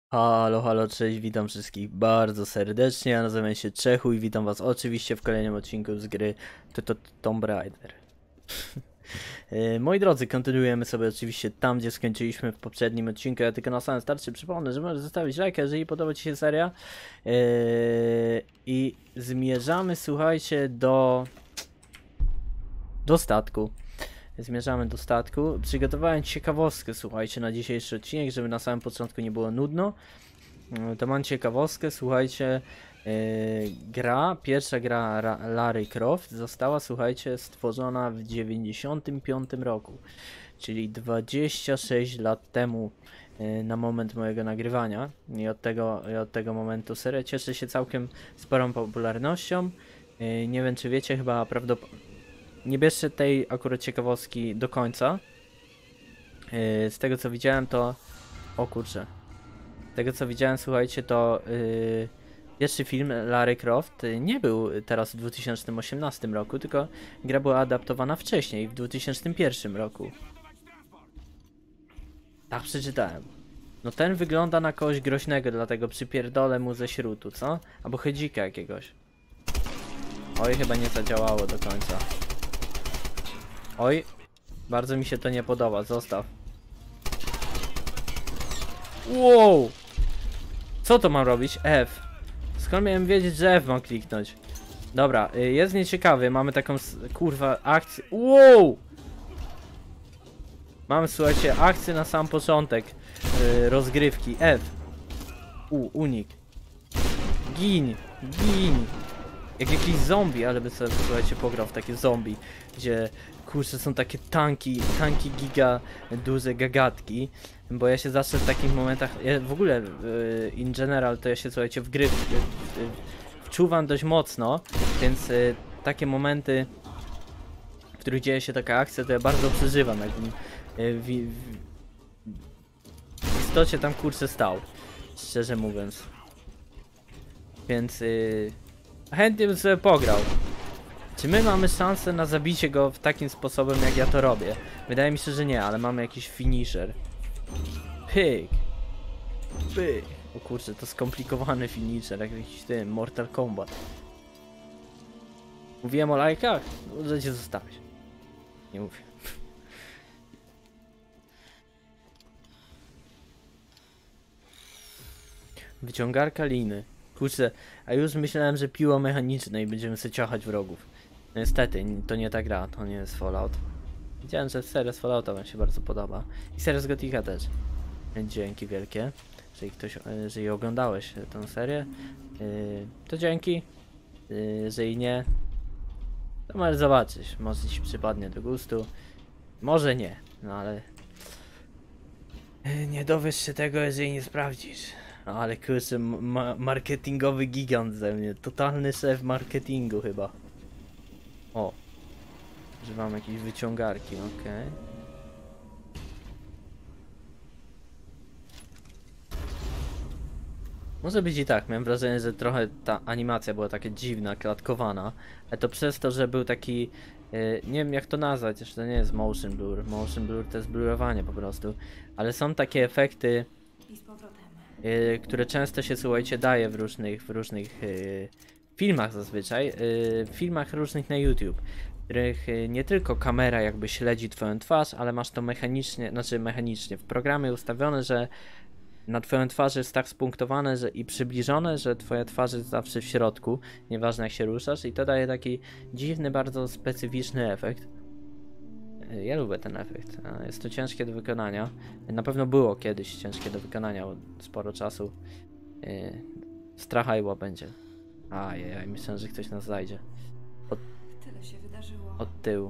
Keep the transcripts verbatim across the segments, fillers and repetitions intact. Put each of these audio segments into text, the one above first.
Halo, halo, cześć, witam wszystkich bardzo serdecznie, ja nazywam się Czechu i witam was oczywiście w kolejnym odcinku z gry to, to, Tomb Raider. E, Moi drodzy, kontynuujemy sobie oczywiście tam, gdzie skończyliśmy w poprzednim odcinku. Ja tylko na samym starcie przypomnę, że możesz zostawić lajka, jeżeli podoba ci się seria. E, I zmierzamy, słuchajcie, do... do statku. Zmierzamy do statku. Przygotowałem ciekawostkę, słuchajcie, na dzisiejszy odcinek, żeby na samym początku nie było nudno. To mam ciekawostkę, słuchajcie, yy, gra, pierwsza gra Ra Lara Croft została, słuchajcie, stworzona w dziewięćdziesiątym piątym roku, czyli dwadzieścia sześć lat temu yy, na moment mojego nagrywania i od tego, i od tego momentu seria cieszy się całkiem sporą popularnością. Yy, nie wiem, czy wiecie, chyba prawdopodobnie, nie bierzcie tej akurat ciekawostki do końca. Yy, z tego co widziałem to, o kurczę. Z tego co widziałem, słuchajcie, to yy, pierwszy film Lara Croft nie był teraz w dwa tysiące osiemnastym roku, tylko gra była adaptowana wcześniej, w dwa tysiące pierwszym roku. Tak przeczytałem. No ten wygląda na kogoś groźnego, dlatego przypierdolę mu ze śrutu, co? Albo chydzika jakiegoś. Oj, chyba nie zadziałało do końca. Oj, bardzo mi się to nie podoba, zostaw. Wow! Co to mam robić? F. Skąd miałem wiedzieć, że F mam kliknąć? Dobra, jest nieciekawy, mamy taką kurwa akcję. Wow! Mamy, słuchajcie, akcję na sam początek yy, rozgrywki. F. U, unik. Gin, gin. Jak jakiś zombie, ale by sobie, słuchajcie, pograł w takie zombie, gdzie kurczę są takie tanki, tanki giga, duże gagatki. Bo ja się zawsze w takich momentach, ja w ogóle yy, in general to ja się, słuchajcie, w gry w, w, w, wczuwam dość mocno, więc yy, takie momenty, w których dzieje się taka akcja, to ja bardzo przeżywam, jakbym yy, w, w, w istocie tam kurczę stał, szczerze mówiąc. Więc yy, chętnie bym sobie pograł. Czy my mamy szansę na zabicie go w takim sposobem, jak ja to robię? Wydaje mi się, że nie, ale mamy jakiś finisher. Pyk. Pyk. O kurczę, to skomplikowany finisher, jak jakiś tym Mortal Kombat. Mówiłem o lajkach? No, możecie zostawić. Nie mówię. Wyciągarka liny. Kurczę, a już myślałem, że piło mechaniczne i będziemy sobie ciachać wrogów. No niestety, to nie ta gra, to nie jest Fallout. Widziałem, że seria z Fallouta wam się bardzo podoba. I seria z Gotika też. Dzięki wielkie. Jeżeli ktoś, jeżeli oglądałeś tę serię, yy, to dzięki. Yy, jeżeli nie, to możesz zobaczyć. Może ci przypadnie do gustu. Może nie, no ale yy, nie dowiesz się tego, jeżeli nie sprawdzisz. No ale kurczę, ma marketingowy gigant ze mnie. Totalny szef marketingu chyba. O. Używam jakiejś wyciągarki, okej. Okay. Może być i tak, miałem wrażenie, że trochę ta animacja była taka dziwna, klatkowana. Ale to przez to, że był taki... Yy, nie wiem jak to nazwać, jeszcze to nie jest motion blur. Motion blur to jest blurowanie po prostu. Ale są takie efekty, yy, które często się, słuchajcie, daje w różnych, w różnych yy, filmach zazwyczaj. Yy, w filmach różnych na YouTube. W których yy, nie tylko kamera jakby śledzi twoją twarz, ale masz to mechanicznie, znaczy mechanicznie, w programie ustawione, że na twoją twarz jest tak spunktowane że, i przybliżone, że twoja twarz jest zawsze w środku, nieważne jak się ruszasz, i to daje taki dziwny, bardzo specyficzny efekt. Ja lubię ten efekt. Jest to ciężkie do wykonania. Na pewno było kiedyś ciężkie do wykonania, sporo czasu. Strachajło będzie. Ajajaj, myślę, że ktoś nas znajdzie. Od, Tyle się wydarzyło. od tyłu.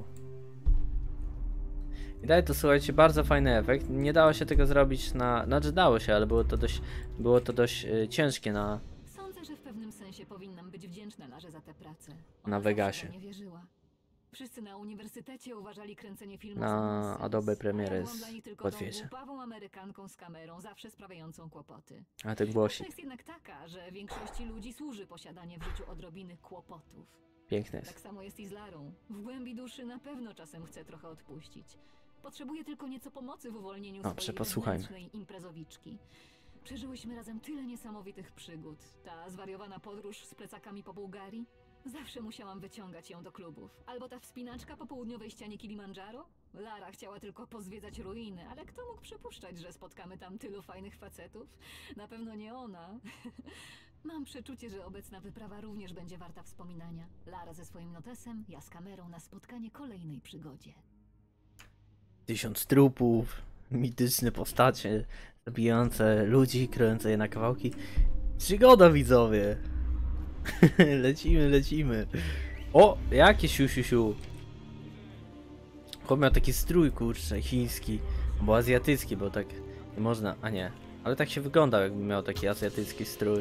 I daje to, słuchajcie, bardzo fajny efekt. Nie dało się tego zrobić na... Znaczy dało się, ale było to dość, było to dość y, ciężkie na... Sądzę, że w pewnym sensie powinnam być wdzięczna Larze za tę pracę. Na Vegasie. Nie wierzyła. Wszyscy na uniwersytecie uważali kręcenie filmu Na za nonsens. Adobe Premiere Ja byłam jest dla nich tylko tą łatwiejsze. głupawą Amerykanką z kamerą, zawsze sprawiającą kłopoty. A ten Prawda głosik. jest jednak taka, że większości ludzi służy posiadanie w życiu odrobiny kłopotów. Piękny Tak jest. samo jest i z Larą. W głębi duszy na pewno czasem chce trochę odpuścić. Potrzebuje tylko nieco pomocy w uwolnieniu O, swojej posłuchajmy. wewnętrznej imprezowiczki. Przeżyłyśmy razem tyle niesamowitych przygód. Ta zwariowana podróż z plecakami po Bułgarii. Zawsze musiałam wyciągać ją do klubów. Albo ta wspinaczka po południowej ścianie Kilimandżaro. Lara chciała tylko pozwiedzać ruiny, ale kto mógł przypuszczać, że spotkamy tam tylu fajnych facetów? Na pewno nie ona. Mam przeczucie, że obecna wyprawa również będzie warta wspominania. Lara ze swoim notesem, ja z kamerą na spotkanie kolejnej przygodzie. Tysiąc trupów, mityczne postacie, zabijające ludzi, kręcące je na kawałki. Przygoda, widzowie! Lecimy, lecimy. O, jakie siu, siu, siu. Chłop miał taki strój, kurczę, chiński. Albo azjatycki, bo tak nie można, a nie. Ale tak się wyglądał, jakby miał taki azjatycki strój.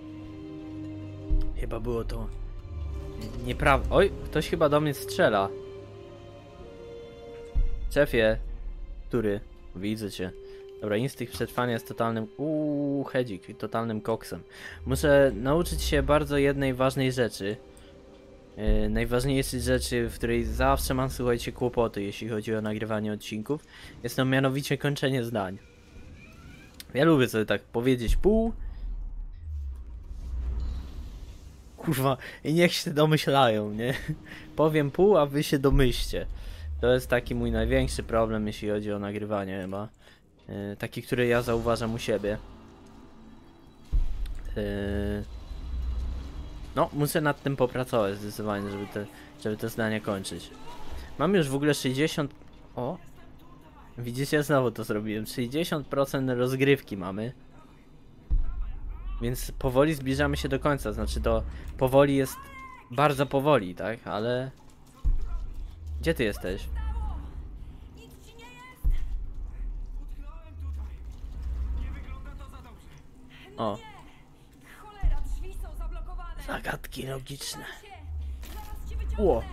Chyba było to nieprawda. Oj, ktoś chyba do mnie strzela. Szefie. Który? Widzę cię. Dobra, instynkt przetrwania jest totalnym... Uuu, hedzik, totalnym koksem. Muszę nauczyć się bardzo jednej ważnej rzeczy. Yy, najważniejszej rzeczy, w której zawsze mam, słuchajcie, kłopoty, jeśli chodzi o nagrywanie odcinków. Jest to mianowicie kończenie zdań. Ja lubię sobie tak powiedzieć pół. Kurwa, i niech się domyślają, nie? Powiem pół, a wy się domyślcie. To jest taki mój największy problem, jeśli chodzi o nagrywanie chyba. Yy, taki, który ja zauważam u siebie. Yy... No, muszę nad tym popracować zdecydowanie, żeby te, żeby te zdania kończyć. Mam już w ogóle sześćdziesiąt... O! Widzicie, znowu to zrobiłem. sześćdziesiąt procent rozgrywki mamy. Więc powoli zbliżamy się do końca. Znaczy to powoli jest bardzo powoli, tak? Ale... Gdzie ty jesteś? O. Zagadki logiczne. Ło.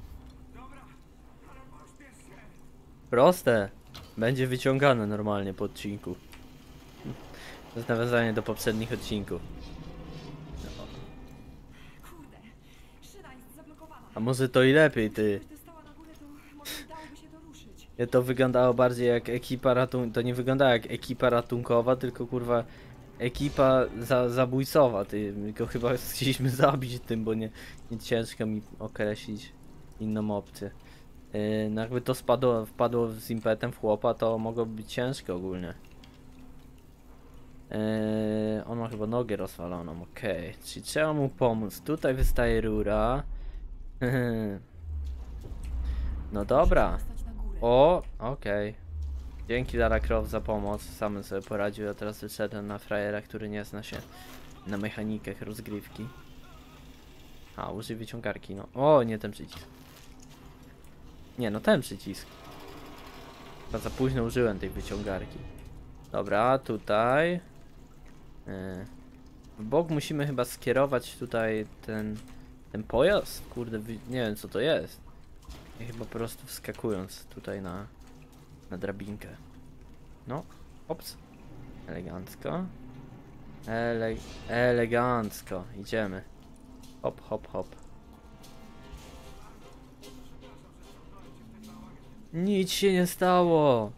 Proste. Będzie wyciągane normalnie po odcinku. To jest nawiązanie do poprzednich odcinków. A może to i lepiej, ty. To wyglądało bardziej jak ekipa ratunkowa. To nie wyglądało jak ekipa ratunkowa, tylko kurwa ekipa za zabójcowa. Ty. Tylko chyba chcieliśmy zabić tym, bo nie, nie ciężko mi określić inną opcję. Yy, no jakby to spadło, wpadło z impetem w chłopa, to mogłoby być ciężko ogólnie. Yy, on ma chyba nogę rozwaloną, okej. Okay. Czyli trzeba mu pomóc. Tutaj wystaje rura. No dobra. O, okej. Okay. Dzięki Lara Croft za pomoc. Sam sobie poradził, a teraz wyszedłem na frajera, który nie zna się na mechanikach rozgrywki. A, użyj wyciągarki, no. O, nie ten przycisk. Nie, no ten przycisk. Chyba za późno użyłem tej wyciągarki. Dobra, tutaj. Yy. W bok musimy chyba skierować tutaj ten, ten pojazd. Kurde, nie wiem co to jest. I chyba po prostu wskakując tutaj na, na drabinkę. No, ops. Elegancko. Ele elegancko. Idziemy. Hop, hop, hop. Nic się nie stało.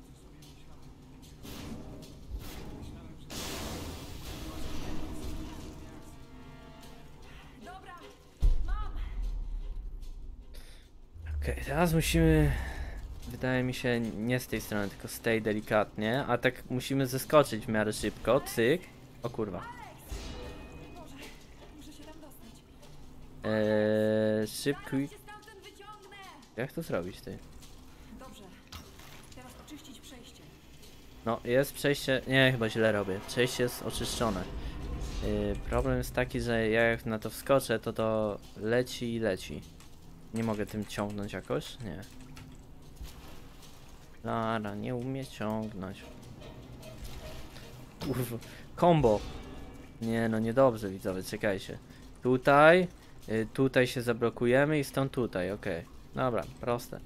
Okej, okay, teraz musimy, wydaje mi się, nie z tej strony, tylko z tej delikatnie, a tak musimy zeskoczyć w miarę szybko, cyk. O kurwa. Eee, szybko. Jak to zrobić, ty? Dobrze. Teraz oczyścić przejście. No, jest przejście, nie, chyba źle robię. Przejście jest oczyszczone. Yy, problem jest taki, że ja jak na to wskoczę, to to leci i leci. Nie mogę tym ciągnąć jakoś? Nie. Lara, nie umie ciągnąć. Kurwa. Combo. Nie, no niedobrze, widzowie, czekajcie. Tutaj, yy, tutaj się zablokujemy i stąd tutaj, okej. Okay. Dobra, proste.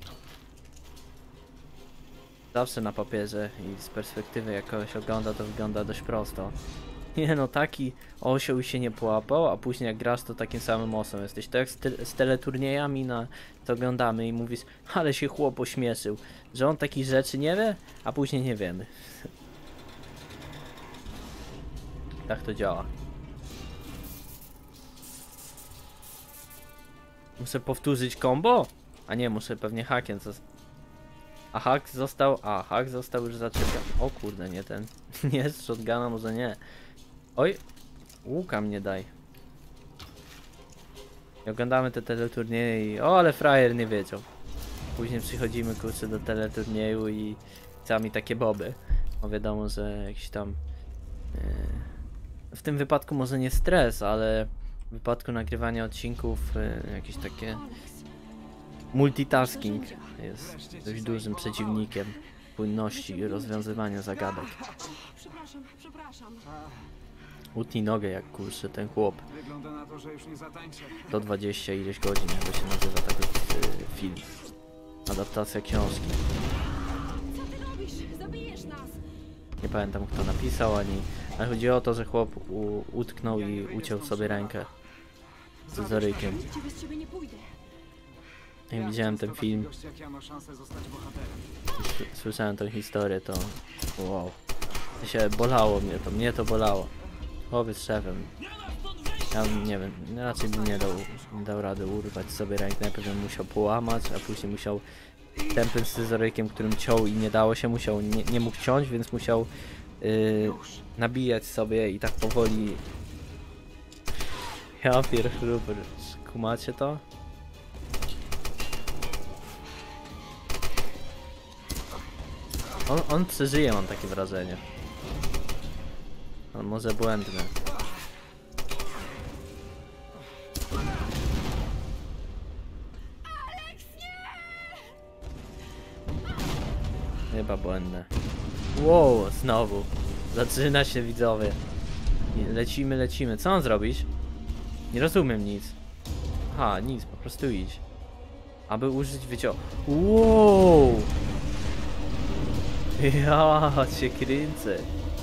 Zawsze na papierze i z perspektywy jak kogoś ogląda, to wygląda dość prosto. Nie no, taki osioł się nie połapał, a później jak grasz, to takim samym osą jesteś. To jak z, te z teleturniejami, na to oglądamy i mówisz, ale się chłop ośmieszył, że on takich rzeczy nie wie, a później nie wiemy. Tak to działa. Muszę powtórzyć combo? A nie, muszę pewnie hakiem. A hak został. A, hak został już zaczepiony. O kurde, nie ten. Nie, z shotguna może nie. Oj, łuka mnie daj. I oglądamy te teleturnieje i... O, ale frajer nie wiedział. Później przychodzimy kurczę do teleturnieju i sami takie boby. Bo wiadomo, że jakiś tam... Yy, w tym wypadku może nie stres, ale w wypadku nagrywania odcinków yy, jakieś takie... Multitasking jest dość dużym przeciwnikiem płynności i rozwiązywania zagadek. Przepraszam, przepraszam. Utnij nogę jak kurczę ten chłop. Wygląda na to, że już nie zatańczę. Do dwadzieścia ileś godzin, jakby się nazywa taki yy, film. Adaptacja książki. Co ty robisz? Zabijesz nas! Nie pamiętam kto napisał ani... Ale chodzi o to, że chłop u, utknął i uciął sobie rękę scyzorykiem. Nigdzie bez ciebie nie pójdę. Jak widziałem ten film, Gość jak ja ma szansę zostać bohaterem. s- słyszałem tą historię, to wow. To się bolało mnie to, mnie to bolało. Chłopiec z szefem. Ja bym, nie wiem, raczej bym nie dał, nie dał rady urwać sobie rękę, najpierw bym musiał połamać, a później musiał tępym scyzorykiem, którym ciął i nie dało się, musiał, nie, nie mógł ciąć, więc musiał yy, nabijać sobie i tak powoli. Ja pierdolę, kumacie to? On, on przeżyje, mam takie wrażenie. On może błędny. Chyba błędne. Wow, znowu. Zaczyna się widzowie. I lecimy, lecimy. Co mam zrobić? Nie rozumiem nic. Aha, nic, po prostu idź. Aby użyć wyciągu. Wow! Ja cię kręcę.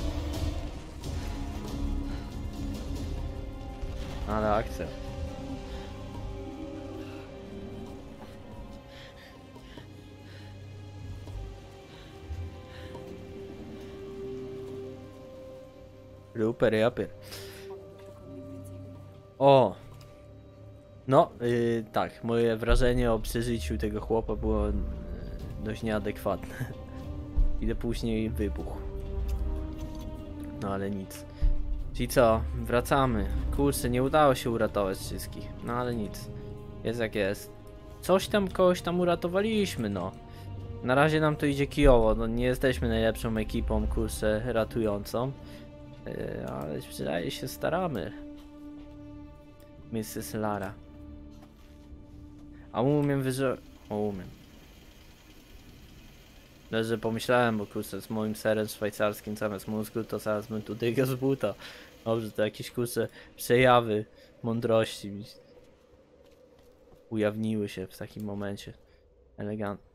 Ale akcja. Super, japy. O! No, yy, tak, moje wrażenie o przeżyciu tego chłopa było yy, dość nieadekwatne. Ile później wybuch. No ale nic. Czyli co? Wracamy. Kurczę, nie udało się uratować wszystkich. No ale nic. Jest jak jest. Coś tam, kogoś tam uratowaliśmy, no. Na razie nam to idzie kijowo. No nie jesteśmy najlepszą ekipą, kurczę, ratującą. Yy, ale przynajmniej się staramy. missus Lara. A umiem wyżo... O, umiem. No, że pomyślałem, bo kurczę, z moim serem szwajcarskim zamiast mózgu, to zaraz bym tu dygał z buta. Dobrze, to jakieś kurczę przejawy mądrości mi ujawniły się w takim momencie. Elegantnie.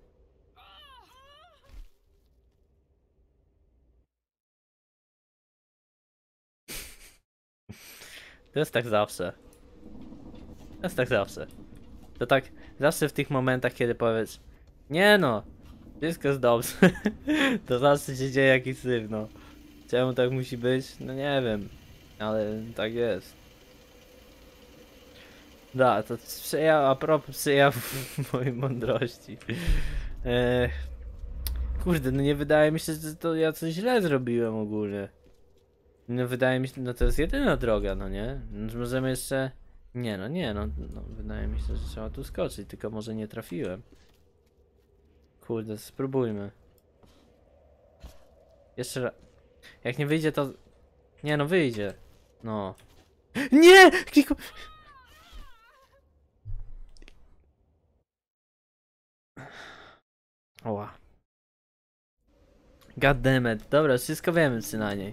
To jest tak zawsze. To jest tak zawsze. To tak zawsze w tych momentach, kiedy powiesz nie no, wszystko jest dobrze. To zawsze się dzieje jakiś syf, no. Czemu tak musi być? No nie wiem. Ale tak jest. Da, to przejaw, a propos przejawów mojej mądrości. Eee, kurde, no nie wydaje mi się, że to ja coś źle zrobiłem ogólnie. No wydaje mi się, no to jest jedyna droga, no nie? No, możemy jeszcze... Nie no, nie no, no, wydaje mi się, że trzeba tu skoczyć, tylko może nie trafiłem. Kurde, spróbujmy. Jeszcze raz. Jak nie wyjdzie, to... Nie no, wyjdzie. No. Nie! Kliku... Oła. God damn it. Dobra, wszystko wiemy przynajmniej.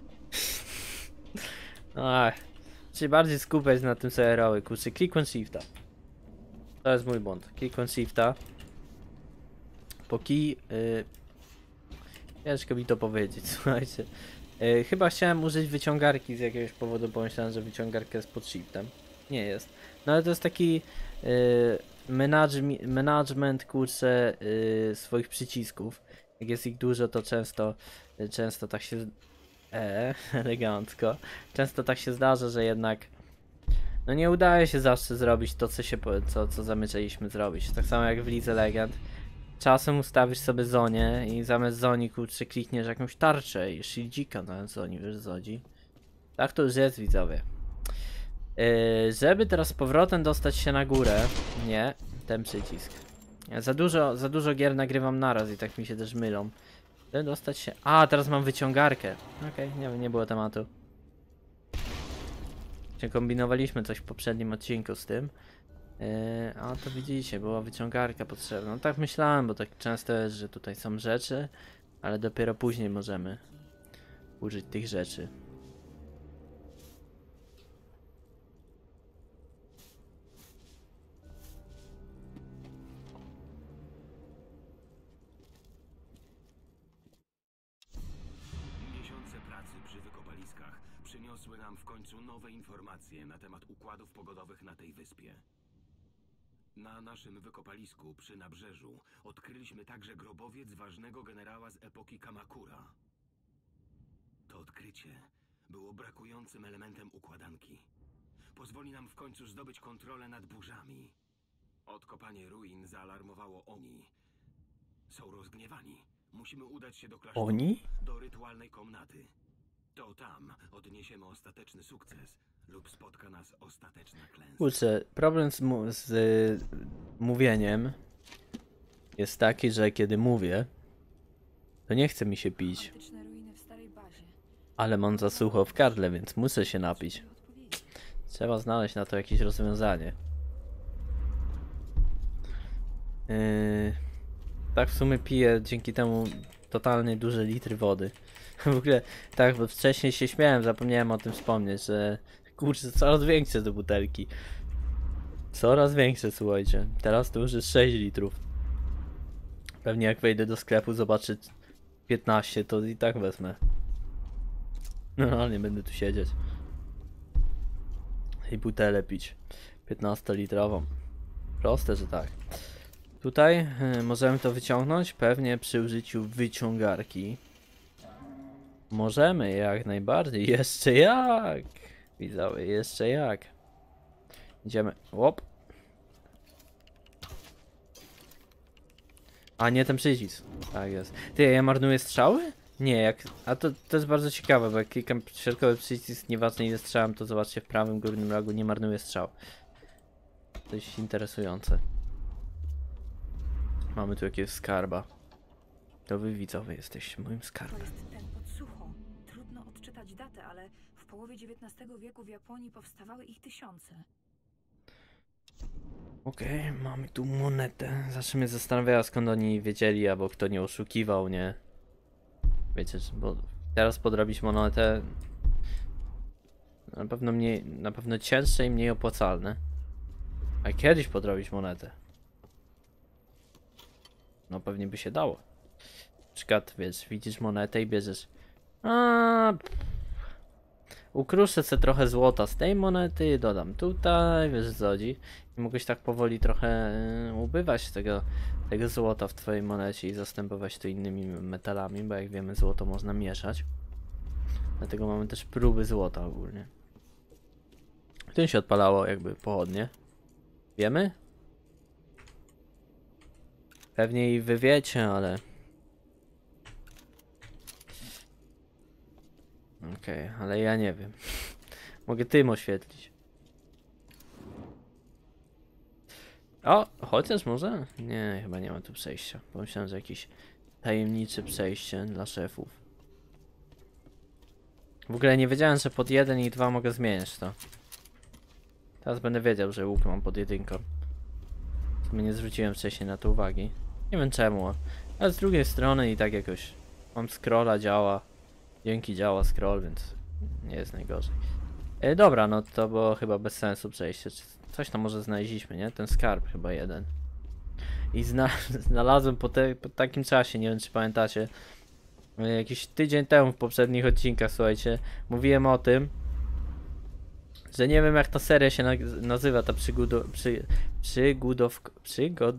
Ach. Trzeba bardziej skupiać na tym serwerowy. Kurczę, klikłem shifta. To jest mój błąd. Klikłem shifta. Póki... Yy... Ciężko mi to powiedzieć, słuchajcie. Yy, chyba chciałem użyć wyciągarki z jakiegoś powodu, pomyślałem, że wyciągarka jest pod shiftem. Nie jest. No ale to jest taki... Yy, manage- management, kurczę, yy, swoich przycisków. Jak jest ich dużo, to często, yy, często tak się E, elegancko. Często tak się zdarza, że jednak no nie udaje się zawsze zrobić to, co się po- co, co zamierzaliśmy zrobić. Tak samo jak w Lidze Legend. Czasem ustawisz sobie zonię i zamiast zoni kurczę klikniesz jakąś tarczę i shieldzika na zoni, wiesz zodzi. Tak to już jest, widzowie. Yy, żeby teraz z powrotem dostać się na górę. Nie, ten przycisk. Ja za dużo, za dużo gier nagrywam naraz i tak mi się też mylą. Żeby dostać się... A, teraz mam wyciągarkę. Okej, okay, nie, nie było tematu. Kombinowaliśmy coś w poprzednim odcinku z tym. Yy, a to widzicie, była wyciągarka potrzebna. No tak myślałem, bo tak często jest, że tutaj są rzeczy, ale dopiero później możemy użyć tych rzeczy. Miesiące pracy przy wykopaliskach przyniosły nam w końcu nowe informacje na temat układów pogodowych na tej wyspie. Na naszym wykopalisku przy nabrzeżu odkryliśmy także grobowiec ważnego generała z epoki Kamakura. To odkrycie było brakującym elementem układanki. Pozwoli nam w końcu zdobyć kontrolę nad burzami. Odkopanie ruin zaalarmowało Oni. Są rozgniewani. Musimy udać się do klasztoru, Oni? do rytualnej komnaty. To tam odniesiemy ostateczny sukces lub spotka nas ostateczna klęska. Kurczę, problem z, mu z y, mówieniem jest taki, że kiedy mówię, to nie chce mi się pić, Antyczne ruiny w starej bazie. ale mam za sucho w gardle, więc muszę się napić. Trzeba znaleźć na to jakieś rozwiązanie. Yy, tak w sumie piję dzięki temu totalnie duże litry wody. W ogóle tak, bo wcześniej się śmiałem, zapomniałem o tym wspomnieć, że kurczę, coraz większe te butelki. Coraz większe, słuchajcie. Teraz to już jest sześć litrów. Pewnie jak wejdę do sklepu, zobaczę piętnaście, to i tak wezmę. No, nie będę tu siedzieć. I butelę pić. piętnastolitrową. Proste, że tak. Tutaj y, możemy to wyciągnąć, pewnie przy użyciu wyciągarki. Możemy, jak najbardziej. Jeszcze jak! Widzowie, jeszcze jak. Idziemy. Łop. A nie ten przycisk. Tak jest. Ty, ja marnuję strzały? Nie, jak... A to, to jest bardzo ciekawe, bo jak klikam środkowy przycisk, nieważne ile strzałem, to zobaczcie w prawym górnym rogu nie marnuję strzał. Coś interesujące. Mamy tu jakiegoś skarba. To wy widzowie jesteście moim To skarbem. jest ten pod sucho. Trudno odczytać datę, ale w połowie dziewiętnastego wieku w Japonii powstawały ich tysiące. Okej, okay, mamy tu monetę. Zawsze mnie zastanawiała, skąd oni wiedzieli, albo kto nie oszukiwał, nie? Wiecie, bo teraz podrobić monetę na pewno mniej, na pewno cięższe i mniej opłacalne. A kiedyś podrobić monetę, no pewnie by się dało. Na przykład, wiesz, widzisz monetę i bierzesz. A, ukruszę sobie trochę złota z tej monety, dodam tutaj, wiesz co chodzi. I mogłeś tak powoli trochę y, ubywać tego, tego złota w twojej monecie i zastępować to innymi metalami, bo jak wiemy złoto można mieszać. Dlatego mamy też próby złota ogólnie. Tym się odpalało jakby pochodnie. Wiemy? Pewnie i wy wiecie, ale... Okej, okay, ale ja nie wiem. Mogę tym oświetlić. O, chociaż może? Nie, chyba nie ma tu przejścia. Pomyślałem, że jakieś tajemnicze przejście dla szefów. W ogóle nie wiedziałem, że pod jeden i dwa mogę zmieniać to. Teraz będę wiedział, że łuk mam pod jedynką. W sumie nie zwróciłem wcześniej na to uwagi. Nie wiem czemu, ale z drugiej strony i tak jakoś mam scrolla, działa. Dzięki działa scroll, więc nie jest najgorzej. E, dobra, no to było chyba bez sensu przejście. Coś tam może znaleźliśmy, nie? Ten skarb chyba jeden. I zna znalazłem po, te, po takim czasie, nie wiem czy pamiętacie. Jakiś tydzień temu w poprzednich odcinkach, słuchajcie, mówiłem o tym, że nie wiem jak ta seria się na nazywa, ta przygodo przy przygodówk przygod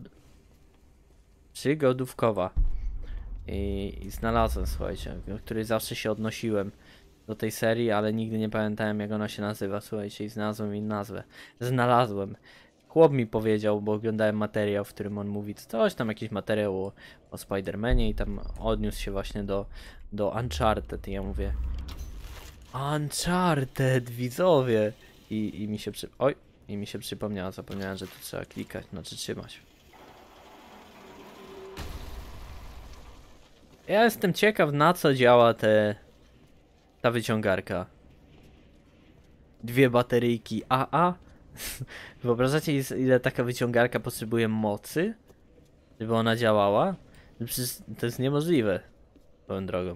przygodówkowa. I, I znalazłem, słuchajcie, do której zawsze się odnosiłem. do tej serii, ale nigdy nie pamiętałem jak ona się nazywa. Słuchajcie, i znalazłem jej nazwę. Znalazłem. Chłop mi powiedział, bo oglądałem materiał, w którym on mówi coś tam, jakiś materiał o, o Spider-Manie i tam odniósł się właśnie do, do Uncharted i ja mówię Uncharted, widzowie! I, i mi się przy... Oj! I mi się przypomniało, zapomniałem, że tu trzeba klikać, znaczy trzymać. Ja jestem ciekaw, na co działa te... ta wyciągarka. Dwie bateryjki A A. Wyobrażacie, ile taka wyciągarka potrzebuje mocy, żeby ona działała? Przecież to jest niemożliwe, swoją drogą.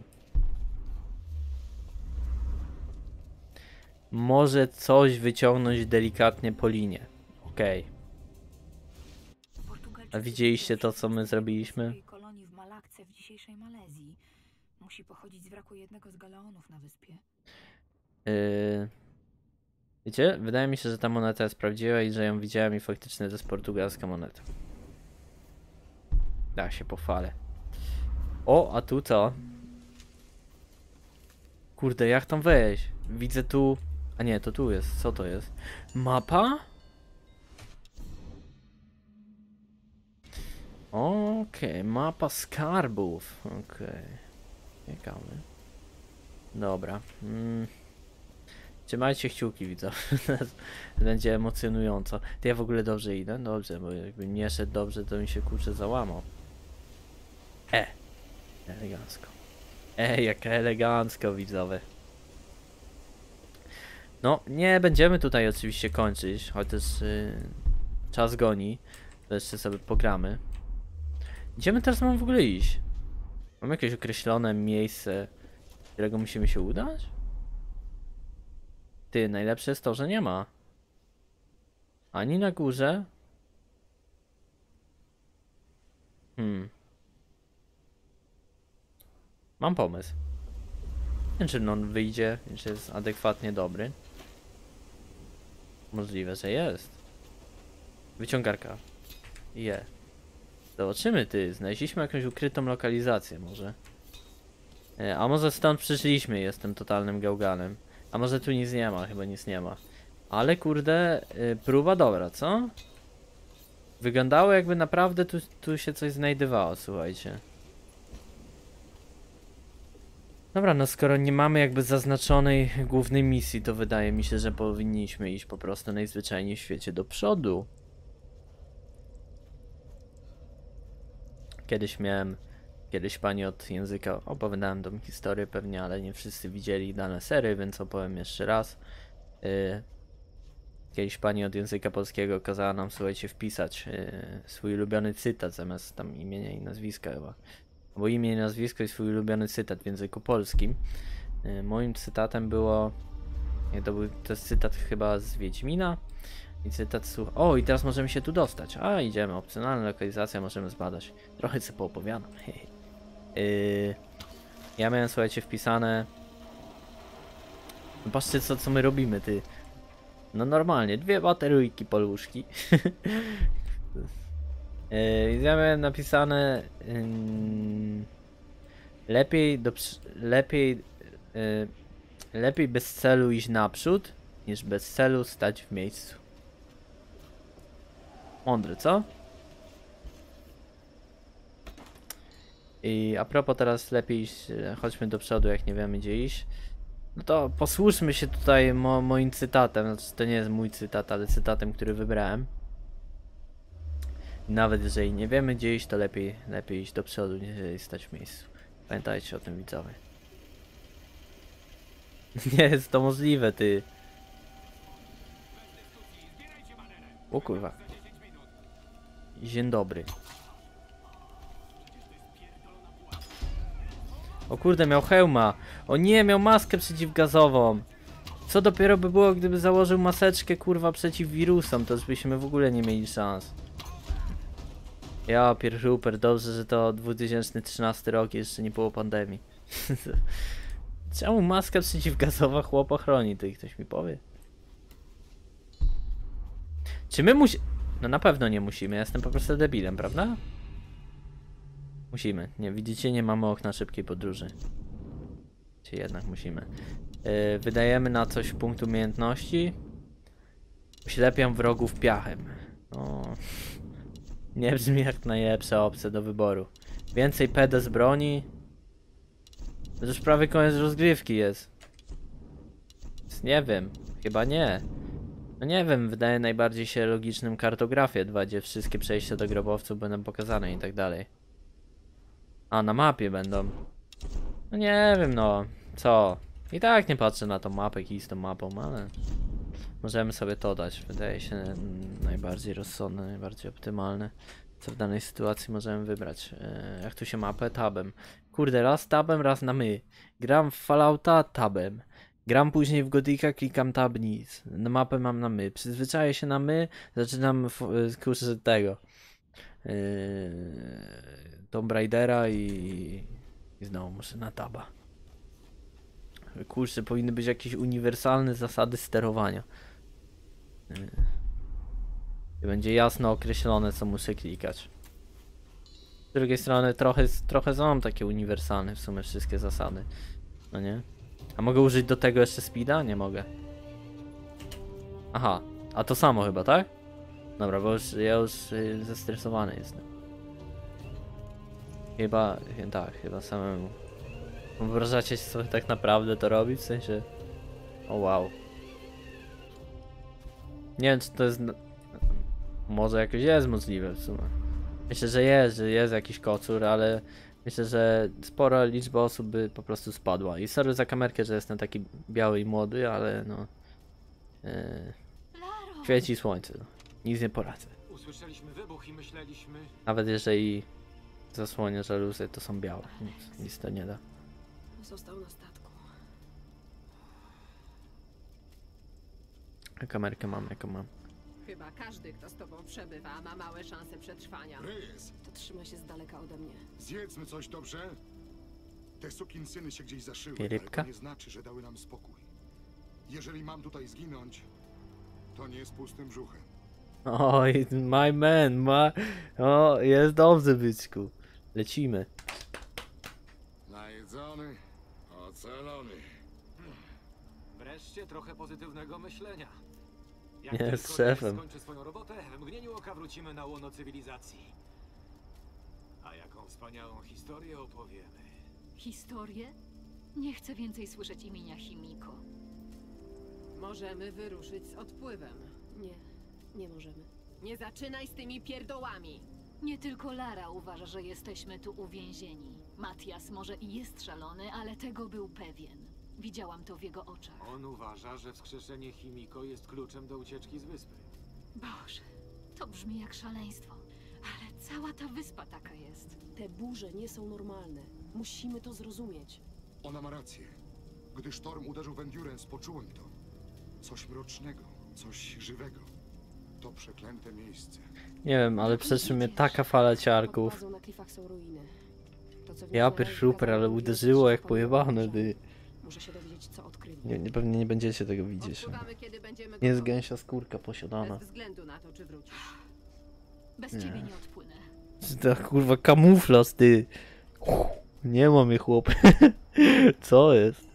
Może coś wyciągnąć delikatnie po linie. Okej. A widzieliście to, co my zrobiliśmy? swojej kolonii w Malakce w dzisiejszej Malezji. Musi pochodzić z wraku jednego z galeonów na wyspie. Yy... Wiecie? Wydaje mi się, że ta moneta jest prawdziwa i że ją widziałem i faktycznie to jest portugalska moneta. Da się pochwalę. O, a tu co? Kurde, jak tam wejść? Widzę tu... A nie, to tu jest. Co to jest? Mapa? Okej, okay, mapa skarbów. Okej. Okay. Ciekawe. Dobra. Mm. Trzymajcie kciuki, widzę. Będzie emocjonująco. To ja w ogóle dobrze idę? Dobrze, bo jakbym nie szedł dobrze, to mi się kurczę załamał. E! Elegancko. E, jak elegancko, widzowie. No, nie będziemy tutaj oczywiście kończyć, chociaż yy, czas goni. To jeszcze sobie pogramy. Gdzie my teraz mamy w ogóle iść? Mam jakieś określone miejsce, do którego musimy się udać? Ty, najlepsze jest to, że nie ma. Ani na górze. Hmm. Mam pomysł. Nie wiem, czy on wyjdzie, czy jest adekwatnie dobry. Możliwe, że jest. Wyciągarka. Je. Zobaczymy, ty. Znaleźliśmy jakąś ukrytą lokalizację może. E, a może stąd przyszliśmy, jestem totalnym gałganem. A może tu nic nie ma, chyba nic nie ma. Ale kurde, y, próba dobra, co? Wyglądało jakby naprawdę tu, tu się coś znajdowało, słuchajcie. Dobra, no skoro nie mamy jakby zaznaczonej głównej misji, to wydaje mi się, że powinniśmy iść po prostu najzwyczajniej w świecie do przodu. Kiedyś miałem, kiedyś pani od języka, opowiadałem tą historię pewnie, ale nie wszyscy widzieli dane serii, więc opowiem jeszcze raz. Yy, kiedyś pani od języka polskiego kazała nam, słuchajcie, wpisać yy, swój ulubiony cytat zamiast tam imienia i nazwiska chyba. Bo imię i nazwisko i swój ulubiony cytat w języku polskim. Yy, moim cytatem było, nie, to był to jest cytat chyba z Wiedźmina. I cytat słuch... O, i teraz możemy się tu dostać. A, idziemy. Opcjonalna lokalizacja, możemy zbadać. Trochę co poopowiadam. yy... Ja miałem, słuchajcie, wpisane... No patrzcie, co, co my robimy, ty. No normalnie, dwie bateryjki poluszki. yy, ja miałem napisane... Yy... Lepiej do... Lepiej... Yy... Lepiej bez celu iść naprzód, niż bez celu stać w miejscu. Mądry, co? I a propos teraz lepiej iść, chodźmy do przodu, jak nie wiemy gdzie iść. No to posłuszmy się tutaj mo moim cytatem, znaczy to nie jest mój cytat, ale cytatem, który wybrałem. I nawet jeżeli nie wiemy gdzie iść, to lepiej, lepiej iść do przodu, niż stać w miejscu. Pamiętajcie o tym, widzowie. Nie jest to możliwe, ty. O kurwa. Dzień dobry. O kurde, miał hełma. O nie, miał maskę przeciwgazową. Co dopiero by było, gdyby założył maseczkę, kurwa, przeciw wirusom, to już byśmy w ogóle nie mieli szans. Ja pieruper, dobrze, że to dwa tysiące trzynasty rok, jeszcze nie było pandemii. Czemu maska przeciwgazowa chłopa chroni? To ktoś mi powie. Czy my musimy... No na pewno nie musimy, ja jestem po prostu debilem, prawda? Musimy. Nie, widzicie, nie mamy okna szybkiej podróży. Czy jednak musimy. Yy, wydajemy na coś punkt umiejętności. Ślepiam wrogów piachem. O, nie brzmi jak najlepsza opcja do wyboru. Więcej P D z broni. To już prawie koniec rozgrywki jest. Więc nie wiem, chyba nie. No nie wiem, wydaje najbardziej się logicznym kartografię dwa, gdzie wszystkie przejścia do grobowców będą pokazane i tak dalej. A, na mapie będą. No nie wiem, no. Co? I tak nie patrzę na tą mapę, kij z tą mapą, ale... Możemy sobie to dać. Wydaje się mm, najbardziej rozsądne, najbardziej optymalne. Co w danej sytuacji możemy wybrać. Eee, jak tu się mapę? Tabem. Kurde, raz tabem, raz na my. Gram w Fallouta tabem. Gram później w Gotika, klikam tab nic. Na mapę mam na my. Przyzwyczaję się na my, zaczynam kurczę tego. Yy, Tomb Raidera i, i znowu muszę na taba. Kurczę, powinny być jakieś uniwersalne zasady sterowania. Yy. I będzie jasno określone, co muszę klikać. Z drugiej strony trochę, trochę są takie uniwersalne w sumie wszystkie zasady. No nie? A mogę użyć do tego jeszcze speeda? Nie mogę. Aha, a to samo chyba, tak? Dobra, bo już, ja już y, zestresowany jestem. Chyba, tak, chyba samemu. Wyobrażacie sobie tak naprawdę to robić? W sensie... O wow. Nie wiem, czy to jest... Może jakoś jest możliwe w sumie. Myślę, że jest, że jest jakiś kocur, ale... Myślę, że spora liczba osób by po prostu spadła. I sorry za kamerkę, że jestem taki biały i młody, ale no... Yy, świeci słońce. Nic nie poradzę. Usłyszeliśmy wybuch i myśleliśmy... Nawet jeżeli zasłonię żaluzje, to są białe. Nic, nic to nie da. Został na statku. A kamerkę mam, jaką mam. Chyba każdy, kto z tobą przebywa, ma małe szanse przetrwania. Reyes, To trzyma się z daleka ode mnie. zjedzmy coś, dobrze? Te sukinsyny się gdzieś zaszyły, I ale rybka? to nie znaczy, że dały nam spokój. Jeżeli mam tutaj zginąć, to nie z pustym brzuchem. Oj, my man, ma... O, jest dobrze, byczku. Lecimy. Najedzony, ocalony. Wreszcie trochę pozytywnego myślenia. Jak Jest tylko szefem. Reyes skończy swoją robotę, w mgnieniu oka wrócimy na łono cywilizacji. A jaką wspaniałą historię opowiemy. Historię? Nie chcę więcej słyszeć imienia Himiko. Możemy wyruszyć z odpływem. Nie, nie możemy. Nie zaczynaj z tymi pierdołami! Nie tylko Lara uważa, że jesteśmy tu uwięzieni. Matias może i jest szalony, ale tego był pewien. Widziałam to w jego oczach. On uważa, że wskrzeszenie Himiko jest kluczem do ucieczki z wyspy. Boże, to brzmi jak szaleństwo. Ale cała ta wyspa taka jest. Te burze nie są normalne. Musimy to zrozumieć. Ona ma rację. Gdy sztorm uderzył w Endurance, poczułem to. Coś mrocznego, coś żywego. To przeklęte miejsce. Nie wiem, ale przeczy mnie taka fala ciarków. Pod bazą na klifach są ruiny. To, co Ja wniosła pier super, ale Elfka, uderzyło jak szybko pojebane, nie ty. Muszę się dowiedzieć, co odkryli. Nie, nie, pewnie nie będziecie tego widzieć. Odpływamy, kiedy będziemy Jest gotowi. gęsia skórka posiadana. Bez względu na to, czy wrócisz. Bez Nie. ciebie nie odpłynę. To kurwa kamuflaż, ty. Uff, nie mam je, chłopie. Co jest?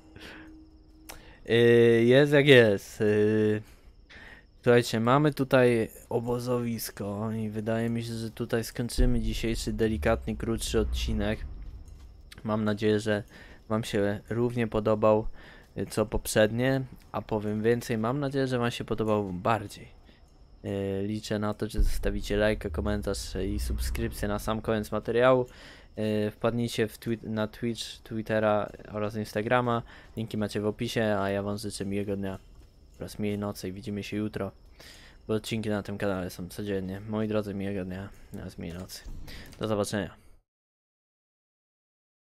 Yy, jest jak jest. Yy, słuchajcie, mamy tutaj obozowisko i wydaje mi się, że tutaj skończymy dzisiejszy delikatnie krótszy odcinek. Mam nadzieję, że wam się równie podobał y, co poprzednie, a powiem więcej, mam nadzieję, że wam się podobał bardziej. Yy, liczę na to, że zostawicie lajka, komentarz i subskrypcję na sam koniec materiału. Yy, wpadnijcie w twi na Twitch, Twittera oraz Instagrama. Linki macie w opisie, a ja wam życzę miłego dnia oraz miłej nocy i widzimy się jutro, bo odcinki na tym kanale są codziennie. Moi drodzy, miłego dnia oraz miłej nocy. Do zobaczenia.